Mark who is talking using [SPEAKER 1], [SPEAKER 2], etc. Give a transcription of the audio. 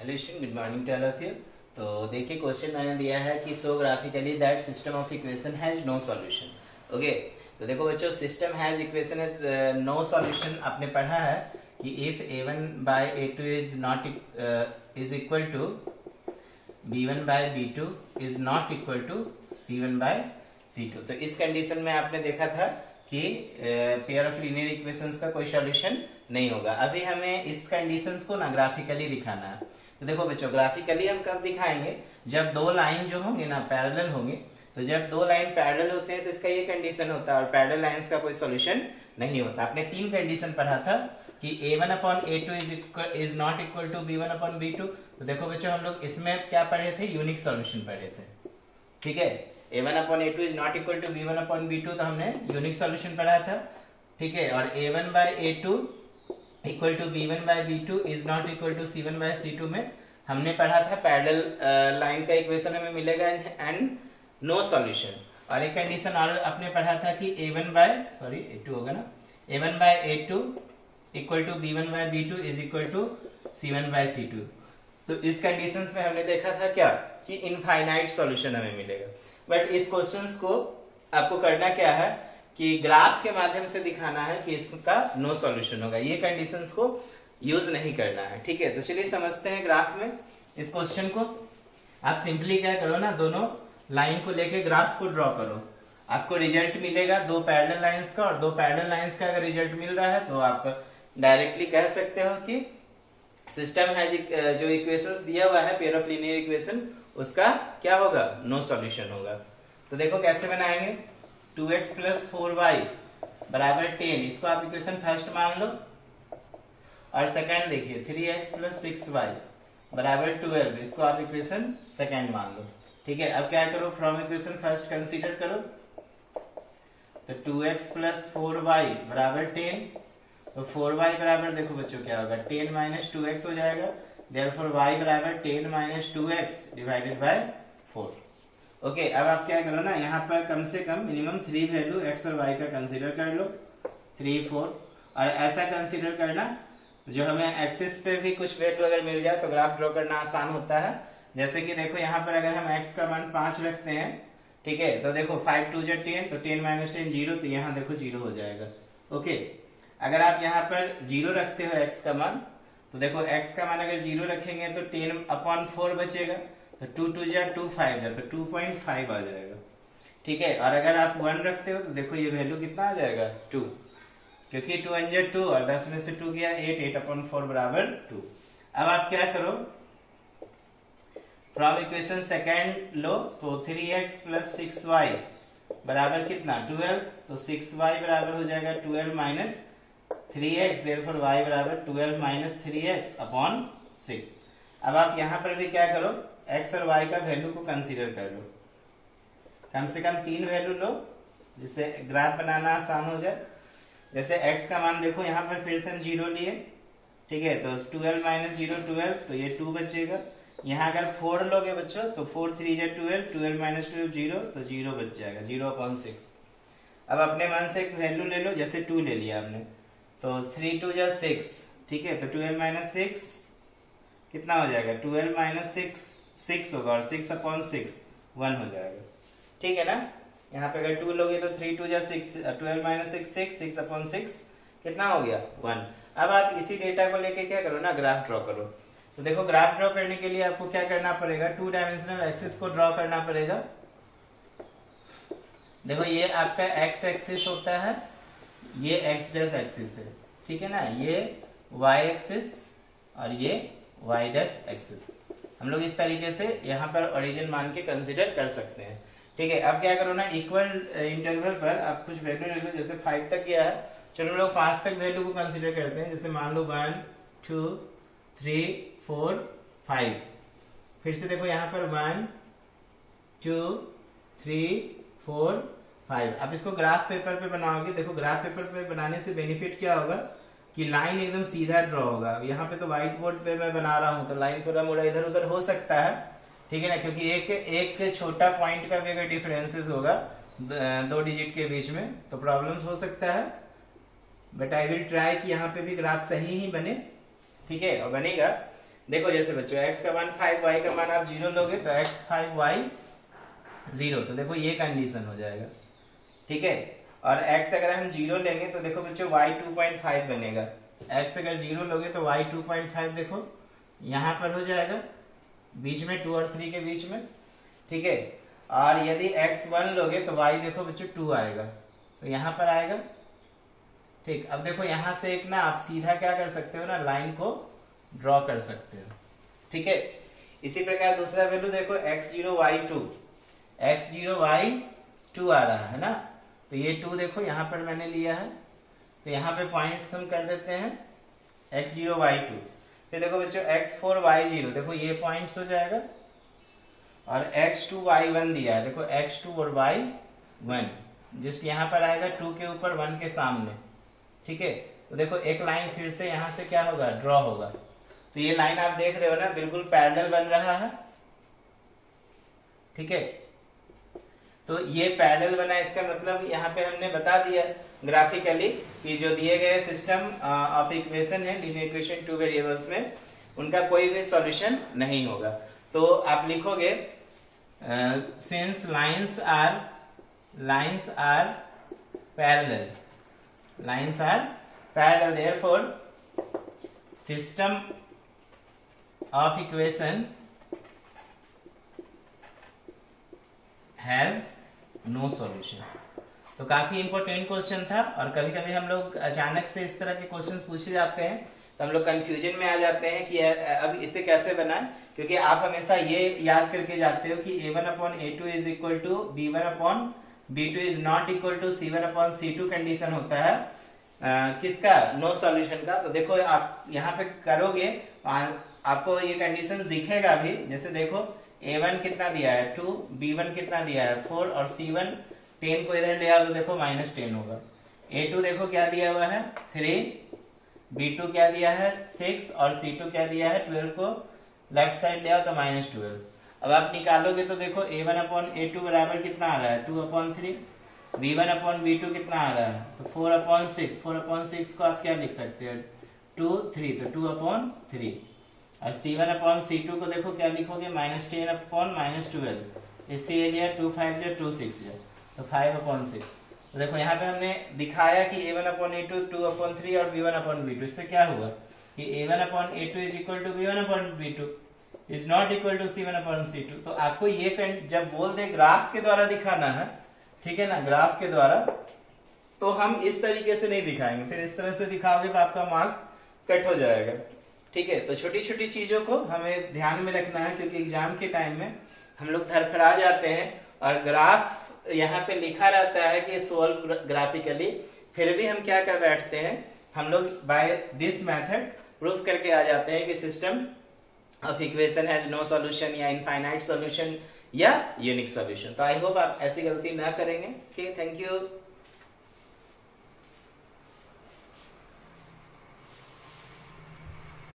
[SPEAKER 1] Solution. Good morning to all of you. तो देखिए question मैंने दिया है कि so graphically that system of equation has no solution. Okay, तो देखो बच्चों, system has equation has no solution आपने पढ़ा है कि if a1 by a2 is not is equal to b1 by b2 is not equal to c1 by c2। तो इस condition में आपने देखा था कि पेयर ऑफ लीनियर इक्वेशंस का कोई सॉल्यूशन नहीं होगा। अभी हमें इस कंडीशंस को ना ग्राफिकली दिखाना है। तो देखो बच्चों, ग्राफिकली हम कब दिखाएंगे? जब दो लाइन जो होंगे ना पैरेलल होंगे। तो जब दो लाइन पैरेलल होते हैं तो इसका ये कंडीशन होता है और पैरेलल लाइंस का कोई सॉल्यूशन नहीं होता। आपने तीन कंडीशन पढ़ा था कि a1 upon a2 is not equal to b1 upon b2। तो देखो बच्चों, हम लोग इसमें क्या पढ़े थे? यूनिक सॉल्यूशन पढ़े थे। ठीक है, a1 upon a2 is not equal to b1 upon b2, तो हमने यूनिक सॉल्यूशन पढ़ा था। ठीक है, और a1 by a2 equal to b1 by b2 is not equal to c1 by c2 में हमने पढ़ा था पैरेलल लाइन का इक्वेशन हमें मिलेगा एंड नो सॉल्यूशन। और एक कंडीशन और आपने पढ़ा था कि a1 by a2 होगा ना, a1 by a2 equal to b1 by b2 is equal to c1 by c2। तो इस कंडीशंस में हमने देखा था क्या कि इनफाइनाइट सॉल्यूशन हमें मिलेगा। बट इस क्वेश्चंस को आपको करना क्या है कि ग्राफ के माध्यम से दिखाना है कि इसका नो सॉल्यूशन होगा। ये कंडीशंस को यूज नहीं करना है। ठीक है, तो चलिए समझते हैं ग्राफ में इस क्वेश्चन को। आप सिंपली क्या करो ना, दोनों लाइन को लेके ग्राफ को ड्रॉ करो। आपको रिजल्ट मिलेगा दो पैरेलल लाइंस का, और दो पैरेलल लाइंस का अगर रिजल्ट मिल रहा है तो आप डायरेक्टली कह सकते हो कि सिस्टम है जो इक्वेशंस दिया हुआ है पेयर ऑफ लीनियर इक्वेशन, उसका क्या होगा? नो सॉल्यूशन होगा। तो देखो कैसे बनाएंगे। 2x प्लस 4y बराबर 10, इसको आप इक्वेशन फर्स्ट मान लो। और सेकंड देखिए 3x प्लस 6y बराबर 12, इसको आप इक्वेशन सेकंड मान लो। ठीक है, अब क्या करो, फ्रॉम इक्वेशन फर्स्ट कंसीडर करो। तो 2x प्लस 4y बराबर 10, तो 4y बराबर देखो बच्चों क्या होगा, 10 माइनस 2x हो जाएगा। Therefore y बराबर 10 minus 2x divided by 4। Okay, अब आप क्या करो ना, यहाँ पर कम से कम मिनिमम 3 वैल्यू x और y का कंसीडर कर लो, 3, 4। और ऐसा कंसीडर करना जो हमें एक्सिस पे भी कुछ वैल्यू अगर मिल जाए तो ग्राफ ड्रॉ करना आसान होता है। जैसे कि देखो यहाँ पर अगर हम x का मान 5 रखते हैं, ठीक है, तो देखो 5 2 10, तो 10 माइनस 10 0, तो यहाँ देखो 0 हो जाएगा। ओके, अगर आप यहाँ पर 0 रखते हो x का मान, तो देखो x का मान अगर 0 रखेंगे तो 10 अपॉन 4 बचेगा, तो 2 2 जा 2 5 जा, तो 2.5 आ जाएगा। ठीक है, और अगर आप 1 रखते हो तो देखो ये वैल्यू कितना आ जाएगा? 2, क्योंकि 2 1 जा 2 और 10 में से 2 गया 8, 8 अपॉन 4 बराबर 2। अब आप क्या करो, फ्रॉम इक्वेशन सेकेंड लो, तो 3x प्लस 6y बराबर कितना? 12, तो 6y बराबर हो जाएगा 12 माइनस 3x, therefore y बराबर 12 माइनस 3x अपॉन 6। अब आप यहाँ पर भी क्या करो, x और y का वैल्यू को कंसीडर कर लो। कम से कम 3 वैल्यू लो जिससे ग्राफ बनाना आसान हो जाए। जैसे x का मान देखो यहाँ पर फिर से हम 0 लिए, ठीक है, तो 12 माइनस 0 12, तो ये 2 बचेगा। यहाँ अगर 4 लोगे बच्चों तो 4 3 जा 12, 12 माइनस 12 0, तो 0 बच जाएगा, 0 अपॉन 6। अब अपने मन से एक वैल्यू ले लो, जैसे 2 ले लिया आपने, तो 3 2 जा 6, ठीक है, तो 12 माइनस 6 कितना हो जाएगा? 12 माइनस 6 होगा, और 6 अपॉन 6 1 हो जाएगा। ठीक है ना, यहाँ पे अगर 2 लोगे तो 3 2 जा 6, 12 माइनस 6 6 अपॉन 6 कितना हो गया? 1। अब आप इसी डेटा को लेके क्या करो ना, ग्राफ ड्रॉ करो। तो देखो ग्राफ ड्रॉ करने के लिए आपको क्या करना पड़ेगा, 2 डायमेंशनल एक्सिस को ड्रॉ करना पड़ेगा। देखो ये आपका एक्स एक्सिस होता है, ये एक्स डैश एक्सिस है, ठीक है ना, ये वाई एक्सिस और ये वाई डैश एक्सिस। हम लोग इस तरीके से यहाँ पर ओरिजिन मान के कंसीडर कर सकते हैं। ठीक है, अब क्या करो ना, इक्वल इंटरवल पर आप कुछ वैल्यू ले लो। जैसे 5 तक गया है, चलो हम लोग 5 तक वैल्यू को कंसीडर करते हैं। जैसे मान लो 1 2 3 4 5। फिर से देखो यहाँ पर 1 2 3 4 5। अब इसको ग्राफ पेपर पे बनाओगे। देखो ग्राफ पेपर पे बनाने से बेनिफिट क्या होगा कि लाइन एकदम सीधा ड्रॉ होगा। यहाँ पे तो व्हाइट बोर्ड पे मैं बना रहा हूँ तो लाइन थोड़ा मोड़ा इधर उधर हो सकता है, ठीक है ना, क्योंकि एक छोटा पॉइंट का भी अगर डिफरेंसेस होगा 2 डिजिट के बीच में तो प्रॉब्लम्स हो सकता है। बट आई विल ट्राई कि यहाँ पे भी ग्राफ सही ही बने, ठीक है, और बनेगा। देखो जैसे बच्चों x का मान 5, y का मान आप 0 लोगे तो x 5 y 0, तो देखो ये कंडीशन हो जाएगा, ठीक है। और x अगर हम 0 लेंगे तो देखो बच्चों y 2.5 बनेगा। x अगर 0 लोगे तो y 2.5 देखो यहाँ पर हो जाएगा, बीच में 2 और 3 के बीच में, ठीक है। और यदि x 1 लोगे तो y देखो बच्चों 2 आएगा, तो यहाँ पर आएगा, ठीक। अब देखो यहाँ से एक ना आप सीधा क्या कर सकते हो ना, लाइन को ड्रॉ कर सकते हो, ठीक है। इसी प्रकार दूसरा वैल्यू देखो x0 y2, x0 y2 आ रहा है ना, तो ये 2 देखो यहाँ पर मैंने लिया है, तो यहाँ पे पॉइंट्स हम कर देते हैं x0 y2। फिर देखो बच्चों x4 y0, देखो ये पॉइंट्स हो जाएगा, और x2 y1 दिया है, देखो x2 और y1 जस्ट यहाँ पर आएगा 2 के ऊपर 1 के सामने, ठीक है। तो देखो एक लाइन फिर से यहाँ से क्या होगा, ड्रॉ होगा। तो ये लाइन आप देख रहे हो ना, बिल्कुल पैरेलल बन रहा है, ठीक है। तो ये पैरेलल बना, इसका मतलब यहाँ पे हमने बता दिया ग्राफिकली कि जो दिए गए सिस्टम ऑफ इक्वेशन है लीनियर इक्वेशन 2 वेरिएबल्स में, उनका कोई भी सॉल्यूशन नहीं होगा। तो आप लिखोगे since lines are parallel therefore system of equation has no solution। तो काफी इंपॉर्टेंट क्वेश्चन था, और कभी कभी हम लोग अचानक से इस तरह के क्वेश्चंस पूछे जाते हैं तो हम लोग कंफ्यूजन में आ जाते हैं कि अब इसे कैसे बनाएं, क्योंकि आप हमेशा ये याद करके जाते हो कि a1/a2 is equal to b1/b2 is not equal to c1/c2 condition होता है किसका, नो सॉल्यूशन का। तो देखो आप यहाँ पे करोगे आपको ये कंडीशन दिखेगा भी, जैसे देखो a1 कितना दिया है 2, b1 कितना दिया है 4, और c1 10 को इधर ले आओ तो देखो -10 होगा। a2 देखो क्या दिया हुआ है 3, b2 क्या दिया है 6, और c2 क्या दिया है 12 को लेफ्ट साइड ले आओ तो -12। अब आप निकालोगे तो देखो a1/a2 बराबर कितना आ रहा है 2/3, b1/b2 कितना आ रहा है तो 4/6, 4/6 को आप क्या लिख सकते हो 2 3, तो 2/3, और c1/c2 को देखो क्या लिखोगे -10/-12, इससे ये लिया 2 5 2 6 तो 5/6। तो देखो यहाँ पे हमने दिखाया कि a1/a2 2/3 और b1/b2, इससे क्या हुआ कि a1/a2 is equal to b1/b2 is not equal to c1/c2। तो आपको ये जब बोल दे ग्राफ के द्वारा दिखाना है, ठीक है ना, ग्राफ के द्वारा, तो हम इस तरीके से नहीं दिखाएंगे, फिर इस तरह से दिखाओगे तो आपका मार्क कट हो जाएगा, ठीक है। तो छोटी छोटी चीजों को हमें ध्यान में रखना है, क्योंकि एग्जाम के टाइम में हम लोग धड़फड़ा जाते हैं और ग्राफ यहाँ पे लिखा रहता है कि सोल्व ग्राफिकली, फिर भी हम क्या कर बैठते हैं, हम लोग बाय दिस मेथड प्रूफ करके आ जाते हैं कि system of equation has no solution या इनफाइनाइट सॉल्यूशन या यूनिक सॉल्यूशन। तो आई होप आप ऐसी गलती ना करेंगे। Okay, thank you.